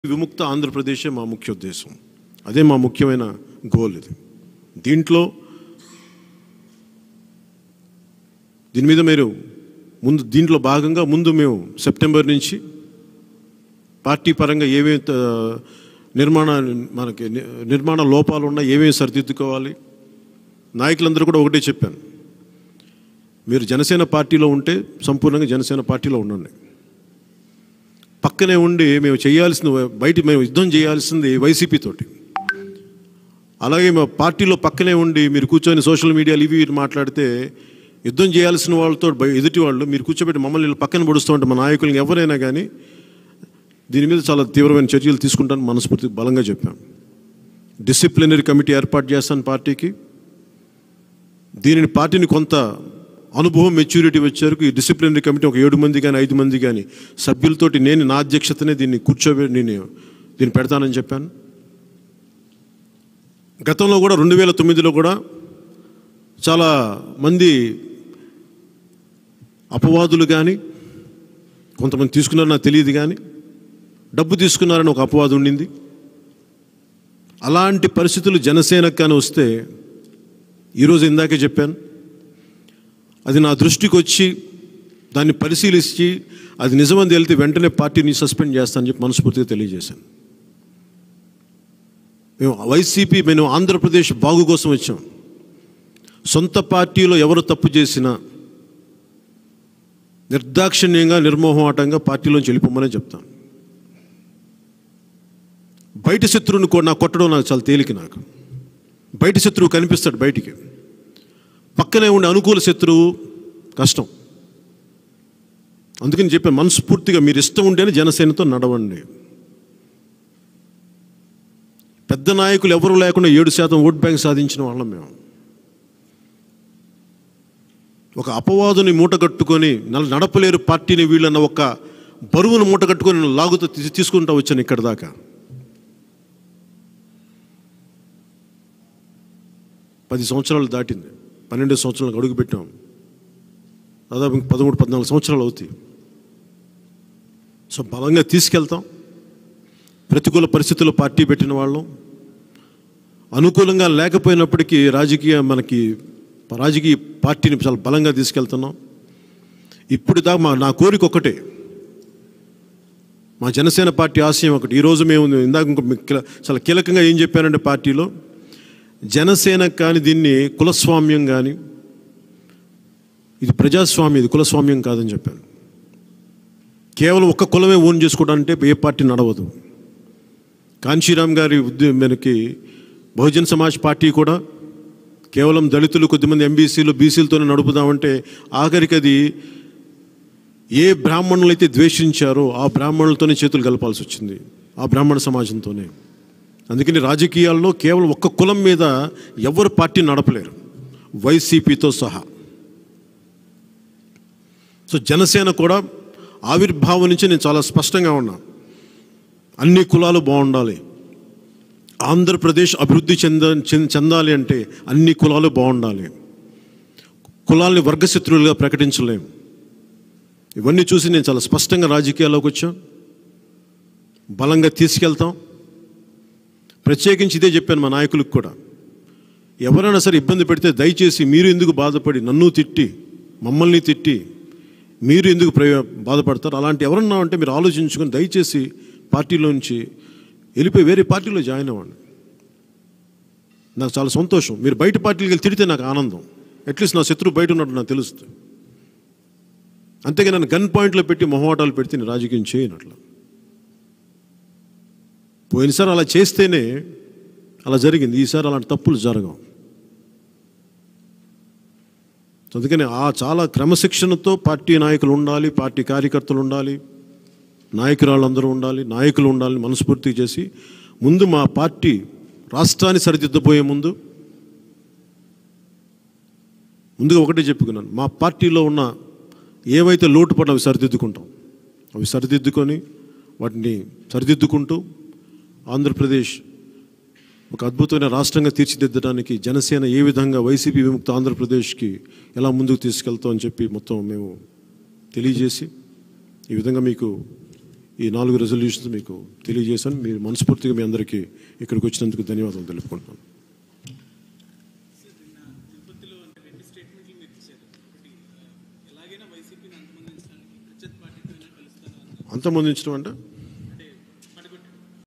విముక్త ఆంధ్రప్రదేశే మా ముఖ్య ఉద్దేశం. అదే మా ముఖ్యమైన గోల్. దీని మీద మీరు దీంట్లో భాగంగా ముందు మేము సెప్టెంబర్ నుంచి పార్టీ పరంగా ఏమేమి నిర్మాణ లోపాలు ఉన్నా ఏమేమి సరిదిద్దుకోవాలి, నాయకులందరూ కూడా ఒకటే చెప్పాను, మీరు జనసేన పార్టీలో ఉంటే సంపూర్ణంగా జనసేన పార్టీలో ఉండండి. పక్కనే ఉండి మేము యుద్ధం చేయాల్సింది వైసీపీ తోటి. అలాగే మా పార్టీలో పక్కనే ఉండి మీరు కూర్చొని సోషల్ మీడియాలు ఇవి మాట్లాడితే యుద్ధం చేయాల్సిన వాళ్ళతో ఎదుటి వాళ్ళు మీరు కూర్చోబెట్టి మమ్మల్ని పక్కన పడుస్తూ ఉంటే మా నాయకులను ఎవరైనా కానీ దీని మీద చాలా తీవ్రమైన చర్యలు తీసుకుంటాను మనస్ఫూర్తి బలంగా చెప్పాం. డిసిప్లినరీ కమిటీ ఏర్పాటు చేస్తాను పార్టీకి. పార్టీని కొంత అనుభవం మెచ్యూరిటీ వచ్చేవరకు ఈ డిసిప్లినరీ కమిటీ ఒక 7 మంది కానీ 5 మంది కానీ సభ్యులతోటి నా అధ్యక్షతనే దీన్ని పెడతానని చెప్పాను. గతంలో కూడా 2009లో కూడా చాలా మంది అపవాదులు కానీ కొంతమంది తీసుకున్నారో నాకు తెలియదు, కానీ డబ్బు తీసుకున్నారని ఒక అపవాదు ఉండింది. అలాంటి పరిస్థితులు జనసేనకు కానీ వస్తే ఈరోజు ఇందాకే చెప్పాను, అది నా దృష్టికి వచ్చి దాన్ని పరిశీలించి అది నిజమని తేలితే వెంటనే పార్టీని సస్పెండ్ చేస్తానని చెప్పి మనస్ఫూర్తిగా తెలియజేశాను. మేము ఆంధ్రప్రదేశ్ బాగు కోసం వచ్చాం. సొంత పార్టీలో ఎవరు తప్పు చేసినా నిర్దాక్షిణ్యంగా నిర్మోహమాటంగా పార్టీలోంచి వెళ్ళిపోమనే చెప్తాను. బయట శత్రువుని కూడా కొట్టడం నాకు చాలా తేలిక. నాకు బయట శత్రువు కనిపిస్తాడు బయటికి, పక్కనే ఉండే అనుకూల శత్రువు కష్టం. అందుకని చెప్పాను మనస్ఫూర్తిగా మీరు ఇష్టం ఉంటేనే జనసేనతో నడవండి. పెద్ద నాయకులు ఎవరు లేకుండా 7% ఓట్ బ్యాంక్ సాధించిన వాళ్ళం మేము. ఒక అపవాదుని మూటగట్టుకొని నడపలేరు పార్టీని వీళ్ళన్న ఒక బరువును మూటగట్టుకొని లాగుతూ తీసుకుంటూ వచ్చాను ఇక్కడ దాకా. పది సంవత్సరాలు దాటింది, 12 సంవత్సరాలకు అడుగు పెట్టాం. దాదాపు 13-14 సంవత్సరాలు అవుతాయి. సో బలంగా తీసుకెళ్తాం. ప్రతికూల పరిస్థితుల్లో పార్టీ పెట్టిన వాళ్ళం, అనుకూలంగా లేకపోయినప్పటికీ రాజకీయ పార్టీని చాలా బలంగా తీసుకెళ్తున్నాం. ఇప్పుడు దాకా నా కోరిక ఒకటే, మా జనసేన పార్టీ ఆశయం ఒకటి. ఈరోజు మేము ఇందాక చాలా కీలకంగా ఏం చెప్పానంటే, పార్టీలో జనసేన కానీ దీన్ని కులస్వామ్యం కానీ, ఇది ప్రజాస్వామ్యం, ఇది కులస్వామ్యం కాదని చెప్పాను. కేవలం ఒక్క కులమే ఓన్ చేసుకోవడానికి ఏ పార్టీ నడవదు. కాంశీరామ్ గారి మనకి బహుజన్ సమాజ్ పార్టీ కూడా కేవలం దళితులు, కొద్దిమంది ఎంబీసీలు, బీసీలతోనే నడుపుదామంటే ఆఖరికి అది ఏ బ్రాహ్మణులు అయితే ద్వేషించారో ఆ బ్రాహ్మణులతోనే చేతులు కలపాల్సి వచ్చింది, ఆ బ్రాహ్మణ సమాజంతోనే. అందుకని రాజకీయాల్లో కేవలం ఒక్క కులం మీద ఎవరు పార్టీ నడపలేరు, వైసీపీతో సహా. సో జనసేన కూడా ఆవిర్భావం నుంచి నేను చాలా స్పష్టంగా ఉన్నా, అన్ని కులాలు బాగుండాలి, ఆంధ్రప్రదేశ్ అభివృద్ధి చెందాలి అంటే అన్ని కులాలు బాగుండాలి, కులాల్ని వర్గశత్రువులుగా ప్రకటించలేం. ఇవన్నీ చూసి నేను చాలా స్పష్టంగా రాజకీయాల్లోకి వచ్చాం. బలంగా తీసుకెళ్తాం. ప్రత్యేకించి ఇదే చెప్పాను మా నాయకులకు కూడా, ఎవరైనా సరే ఇబ్బంది పెడితే దయచేసి మీరు ఎందుకు బాధపడి నన్ను తిట్టి మమ్మల్ని తిట్టి మీరు ఎందుకు బాధపడతారు, అలాంటి ఎవరన్నా ఉంటే మీరు ఆలోచించుకొని దయచేసి పార్టీలోంచి వెళ్ళిపోయి వేరే పార్టీలో జాయిన్ అవ్వండి. నాకు చాలా సంతోషం. మీరు బయట పార్టీకి వెళ్ళి తిడితే నాకు ఆనందం. అట్లీస్ట్ నా శత్రువు బయట ఉన్నట్టు నాకు తెలుస్తుంది. అంతేగా నన్ను గన్ పాయింట్లో పెట్టి మొహమాటాలు పెడితే నేను రాజకీయం చేయనట్ల. పోయినసారి అలా చేస్తేనే అలా జరిగింది, ఈసారి అలాంటి తప్పులు జరగవు. అందుకని చాలా క్రమశిక్షణతో పార్టీ నాయకులు ఉండాలి, పార్టీ కార్యకర్తలు ఉండాలి, నాయకురాళ్ళందరూ ఉండాలి, నాయకులు ఉండాలని మనస్ఫూర్తిగా చేసి ముందు మా పార్టీ రాష్ట్రాన్ని సరిదిద్దబోయే ముందుగా ఒకటే చెప్పుకున్నాను, మా పార్టీలో ఉన్న ఏవైతే లోటుపాట్లు అవి సరిదిద్దుకుంటాం. అవి సరిదిద్దుకొని వాటిని సరిదిద్దుకుంటూ ఆంధ్రప్రదేశ్ ఒక అద్భుతమైన రాష్ట్రంగా తీర్చిదిద్దడానికి జనసేన ఏ విధంగా వైసీపీ విముక్త ఆంధ్రప్రదేశ్కి ఎలా ముందుకు తీసుకెళ్తామని చెప్పి మొత్తం మేము తెలియజేసి ఈ విధంగా మీకు ఈ 4 రెజల్యూషన్స్ మీకు తెలియజేశాను. మీరు మనస్ఫూర్తిగా మీ అందరికీ ఇక్కడికి వచ్చినందుకు ధన్యవాదాలు తెలుపుకుంటున్నాను. అంతమొందించడం అంటే